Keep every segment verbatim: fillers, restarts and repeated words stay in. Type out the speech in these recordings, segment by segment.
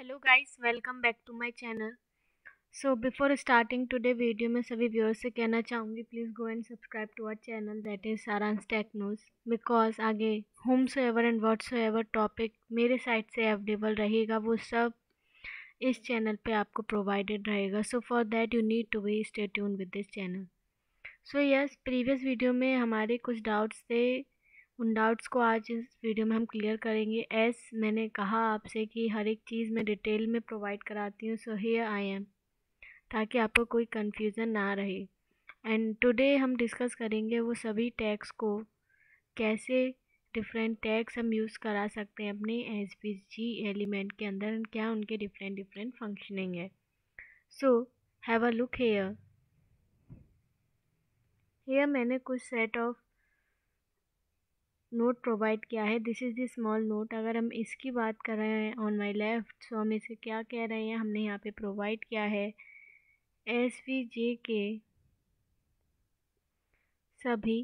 Hello guys, welcome back to my channel. So before starting today video में सभी viewers से कहना चाहूँगी, please go and subscribe to our channel that is Saransh technos, because आगे whomsoever and whatsoever topic मेरे side से available रहेगा वो सब इस चैनल पे आपको प्रोवाइडेड रहेगा। So for that you need to be stay tune with this channel. So yes, previous video में हमारे कुछ डाउट्स थे, उन डाउट्स को आज इस वीडियो में हम क्लियर करेंगे। एज मैंने कहा आपसे कि हर एक चीज़ मैं डिटेल में प्रोवाइड कराती हूँ, सो हियर आई एम, ताकि आपको कोई कन्फ्यूज़न ना रहे। एंड टुडे हम डिस्कस करेंगे वो सभी टैग्स को कैसे डिफरेंट टैग्स हम यूज़ करा सकते हैं अपने एस वी जी एलिमेंट के अंदर, क्या उनके डिफरेंट डिफरेंट फंक्शनिंग है। So have a look here here मैंने कुछ सेट ऑफ नोट प्रोवाइड किया है। This is the small note. अगर हम इसकी बात कर रहे हैं ऑन माई लेफ्ट, सो हम इसे क्या कह रहे हैं, हमने यहाँ पे प्रोवाइड किया है एस वी जे के सभी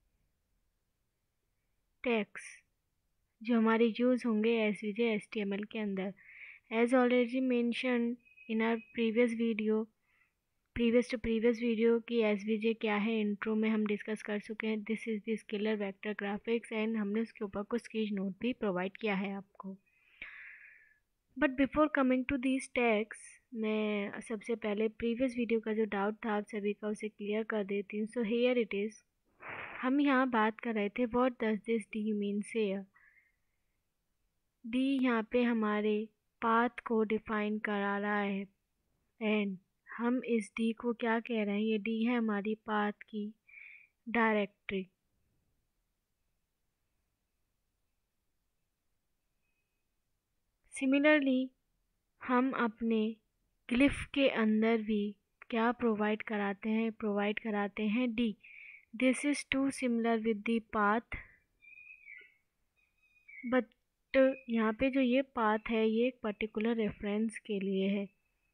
टैग्स जो हमारे यूज़ होंगे S V J H T M L के अंदर। As already mention in our previous video previous to previous video की एस वी जे क्या है, इंट्रो में हम डिस्कस कर चुके हैं। This is the scalar vector graphics and हमने उसके ऊपर कुछ स्केच नोट भी प्रोवाइड किया है आपको। But before coming to these tags, मैं सबसे पहले प्रीवियस वीडियो का जो डाउट था आप सभी का उसे क्लियर कर देती हूँ। सो हेयर इट इज़, हम यहाँ बात कर रहे थे what does this D means here. D यहाँ पे हमारे पाथ को डिफाइन करा रहा है एंड हम इस डी को क्या कह रहे हैं, ये डी है हमारी पाथ की डायरेक्टरी। सिमिलरली हम अपने ग्लिफ के अंदर भी क्या प्रोवाइड कराते हैं, प्रोवाइड कराते हैं D. This is to similar with the path, but यहाँ पे जो ये पाथ है ये एक पर्टिकुलर रेफरेंस के लिए है।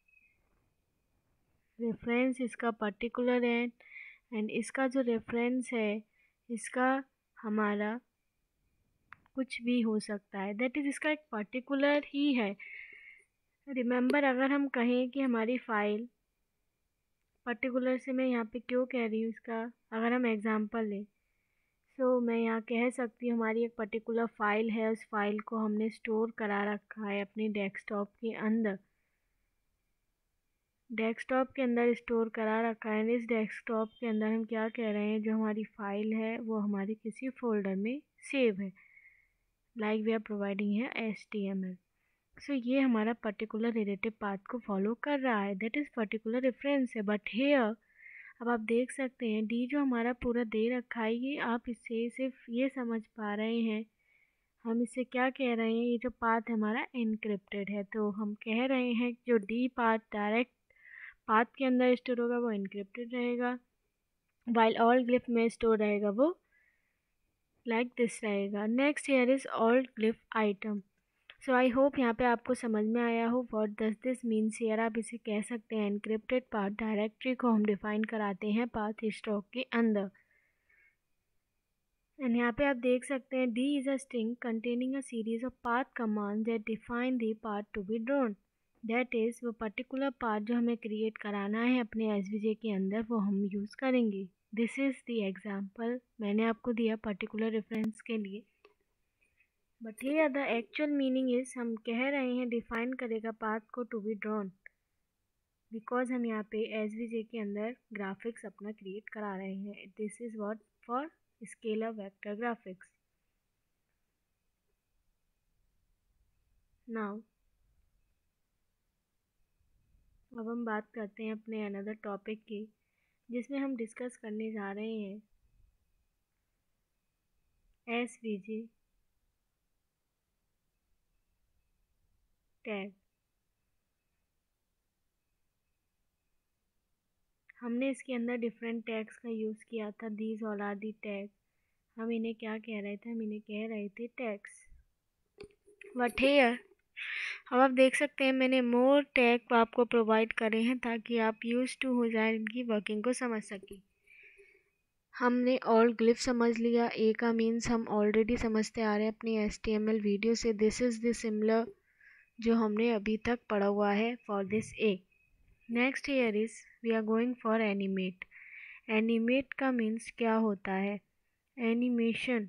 रेफरेंस इसका पर्टिकुलर है एंड इसका जो रेफरेंस है इसका हमारा कुछ भी हो सकता है, दैट इज़ इसका एक पर्टिकुलर ही है। रिमेंबर, अगर हम कहें कि हमारी फ़ाइल पर्टिकुलर से, मैं यहाँ पे क्यों कह रही हूँ इसका, अगर हम एग्ज़ाम्पल लें, सो so, मैं यहाँ कह सकती हूँ हमारी एक पर्टिकुलर फ़ाइल है, उस फाइल को हमने स्टोर करा रखा है अपनी डेस्कटॉप के अंदर, डेस्कटॉप के अंदर स्टोर करा रखा है। इस डेस्कटॉप के अंदर हम क्या कह रहे हैं, जो हमारी फ़ाइल है वो हमारी किसी फोल्डर में सेव है, लाइक वी आर प्रोवाइडिंग है H T M L. So ये हमारा पर्टिकुलर रिलेटिव पाथ को फॉलो कर रहा है, दैट इज़ पर्टिकुलर रेफरेंस है। बट हेयर अब आप देख सकते हैं डी जो हमारा पूरा दे रखा है, ये आप इससे सिर्फ ये समझ पा रहे हैं, हम इससे क्या कह रहे हैं, ये जो पाथ हमारा इनक्रिप्टेड है, तो हम कह रहे हैं जो डी पाथ डायरेक्ट पाथ के अंदर स्टोर होगा वो इनक्रिप्टेड रहेगा, वाइल ऑल ग्लिफ में स्टोर रहेगा वो लाइक like दिस रहेगा। Next here is all glyph item. So I hope यहाँ पे आपको समझ में आया हो what does this means here. आप इसे कह सकते हैं एनक्रिप्टेड पाथ डायरेक्टरी को हम डिफाइन कराते हैं पाथ स्टॉक के अंदर। एंड यहाँ पे आप देख सकते हैं D is a string containing a series of path command that define the path to be drawn. That is वो पर्टिकुलर पाथ जो हमें क्रिएट कराना है अपने एस वी जे के अंदर, वो हम यूज़ करेंगे। दिस इज़ द एग्जाम्पल मैंने आपको दिया पर्टिकुलर रेफरेंस के लिए। But here the actual meaning is, हम कह रहे हैं डिफाइन करेगा पाथ को टू बी ड्रॉन, बिकॉज हम यहाँ पे एस वी जे के अंदर ग्राफिक्स अपना क्रिएट करा रहे हैं। This is what for scalar vector graphics. Now अब हम बात करते हैं अपने अनदर टॉपिक की, जिसमें हम डिस्कस करने जा रहे हैं एस वी जे टैग। हमने इसके अंदर डिफरेंट टैग्स का यूज़ किया था। These all are the tag. हम इन्हें क्या कह रहे थे, हम इन्हें कह रहे थे टैग्स। बट हेयर अब आप देख सकते हैं मैंने मोर टैग आपको प्रोवाइड करे हैं ताकि आप यूज टू हो जाए, इनकी वर्किंग को समझ सकें। हमने ऑल ग्लिफ समझ लिया, ए का मीन्स हम ऑलरेडी समझते आ रहे हैं अपनी H T M L video से। दिस इज़ द सिमिलर जो हमने अभी तक पढ़ा हुआ है for this a. Next here is we are going for animate. Animate का मीन्स क्या होता है? एनिमेशन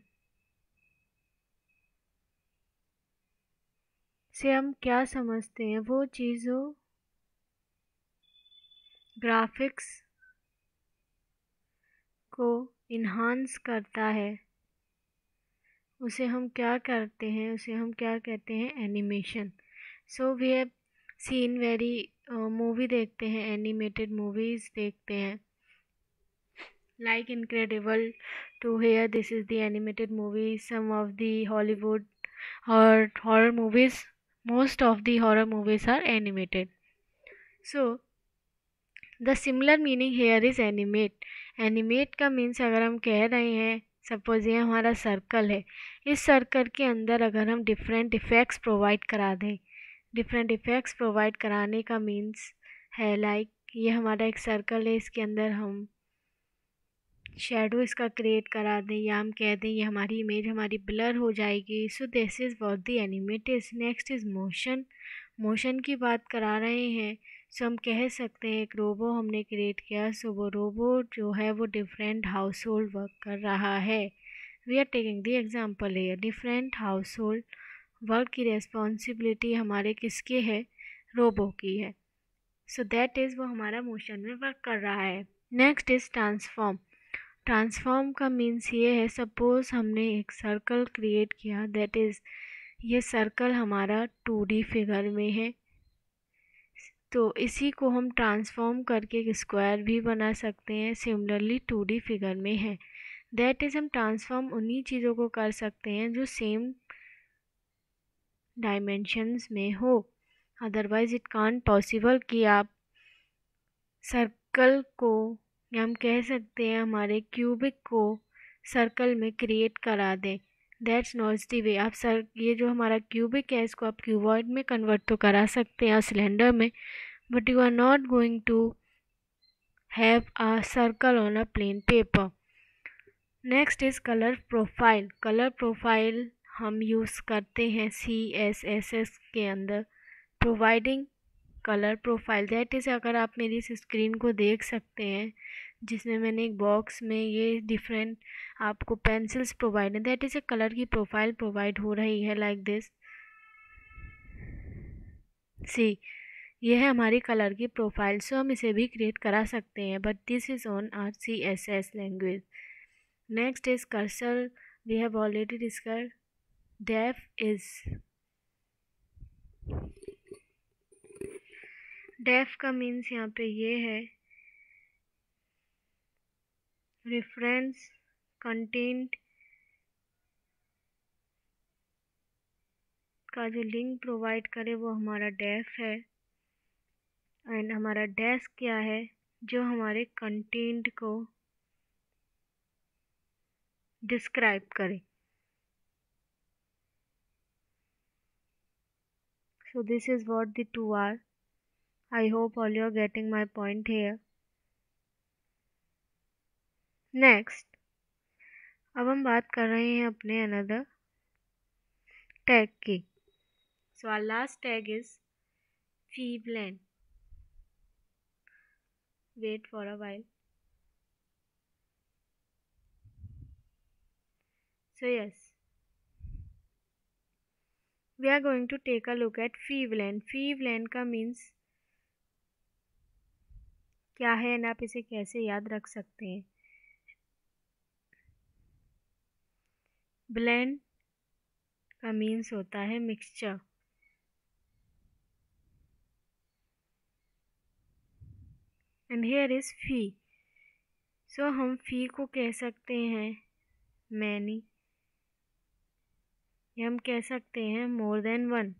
से हम क्या समझते हैं? वो चीज़ जो ग्राफिक्स को इन्हांस करता है उसे हम क्या करते हैं? उसे हम क्या कहते हैं? Animation. So we have seen very movie देखते हैं, एनिमेटेड मूवीज देखते हैं, like Incredible to here. This is the animated movie. Some of the Hollywood or horror movies, most of the horror movies are animated. So the similar meaning here is animate. Animate का means अगर हम कह रहे हैं suppose ये हमारा circle है, इस सर्कल के अंदर अगर हम डिफरेंट इफ़ेक्ट्स प्रोवाइड करा दें, डिफरेंट इफ़ेक्ट्स प्रोवाइड कराने का मीन्स है लाइक like, ये हमारा एक सर्कल है, इसके अंदर हम शेडो इसका क्रिएट करा दें या हम कह दें ये हमारी इमेज हमारी ब्लर हो जाएगी। So this is what the animate is. Next is motion. Motion की बात करा रहे हैं सो हम कह सकते हैं एक रोबो हमने क्रिएट किया, सो वो रोबो जो है वो डिफरेंट हाउस होल्ड वर्क कर रहा है। We are taking the example है, डिफरेंट हाउस होल्ड वर्क की रेस्पॉन्सिबिलिटी हमारे किसके है? रोबो की है। सो दैट इज़ वो हमारा मोशन में वर्क कर रहा है। Next is transform. ट्रांसफॉर्म का मीन्स ये है सपोज हमने एक सर्कल क्रिएट किया, दैट इज़ ये सर्कल हमारा टू डी फिगर में है, तो इसी को हम ट्रांसफॉर्म करके एक स्क्वायर भी बना सकते हैं, सिमिलरली टू डी फिगर में है। दैट इज़ हम ट्रांसफॉर्म उन्हीं चीज़ों को कर सकते हैं जो सेम डायमेंशंस में हो, अदरवाइज इट कांट पॉसिबल कि आप सर्कल को या हम कह सकते हैं हमारे क्यूबिक को सर्कल में क्रिएट करा दें। That's not the way. आप सर ये जो हमारा क्यूबिक है इसको आप क्यूबॉइड में कन्वर्ट तो करा सकते हैं सिलेंडर में, but you are not going to have a circle on a plain paper. Next is colour profile. Colour profile हम यूज़ करते हैं सी एस एस एस के अंदर, providing colour profile. That is अगर आप मेरी इस स्क्रीन को देख सकते हैं जिसमें मैंने एक बॉक्स में ये डिफरेंट आपको पेंसिल्स प्रोवाइड है, दैट इज़ ए कलर की प्रोफाइल प्रोवाइड हो रही है लाइक दिस। सी ये है हमारी कलर की प्रोफाइल, सो हम इसे भी क्रिएट करा सकते हैं, but this is on our C S S language. Next is cursor. We have already discussed. Def is def का मीन्स यहाँ पे ये है रेफरेंस कंटेंट का जो लिंक प्रोवाइड करे वो हमारा डेफ है, एंड हमारा डेस्क क्या है? जो हमारे कंटेंट को डिस्क्राइब करे। So this is what the two are. I hope all you are getting my point here. Next अब हम बात कर रहे हैं अपने अनदर टैग की। So our last tag is feblend. Wait for a while. So yes, we are going to take a look at feblend. Feblend का means क्या है एंड आप इसे कैसे याद रख सकते हैं? ब्लेंड का मीन्स होता है mixture, and here is fe. सो हम फी को कह सकते हैं मैनी, या हम कह सकते हैं more than one.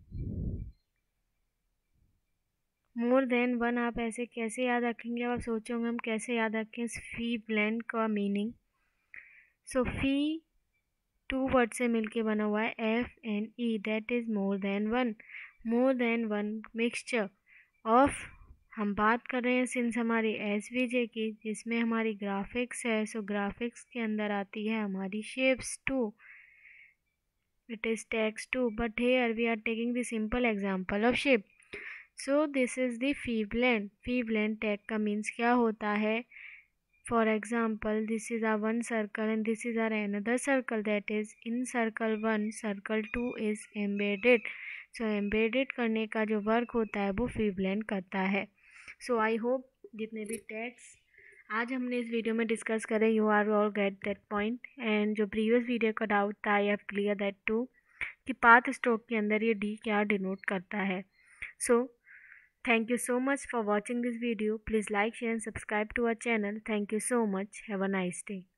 More than one आप ऐसे कैसे याद रखेंगे? आप सोचोगे हम कैसे याद रखें इस फी ब्लेंड का meaning. So fe two word से मिलके बना हुआ है F N E, that is more than one. More than one mixture of, हम बात कर रहे हैं सिंस हमारी एस वी जे की जिसमें हमारी ग्राफिक्स है, सो ग्राफिक्स के अंदर आती है हमारी shapes too. it is text too, but here we are taking the simple example of shape. So this is the phi blend. Phi blend tag का means क्या होता है? For example, this is our one circle and this is our another circle, that is in circle one, circle two is embedded. So embedded करने का जो work होता है वो phi blend करता है. So I hope जितने भी टैग्स आज हमने इस वीडियो में डिस्कस करें, you are all get that point. And जो प्रीवियस वीडियो का डाउट था, I have clear that too कि पाथ स्ट्रोक के अंदर ये डी क्या डिनोट करता है. सो thank you so much for watching this video. Please like, share and subscribe to our channel. Thank you so much. Have a nice day.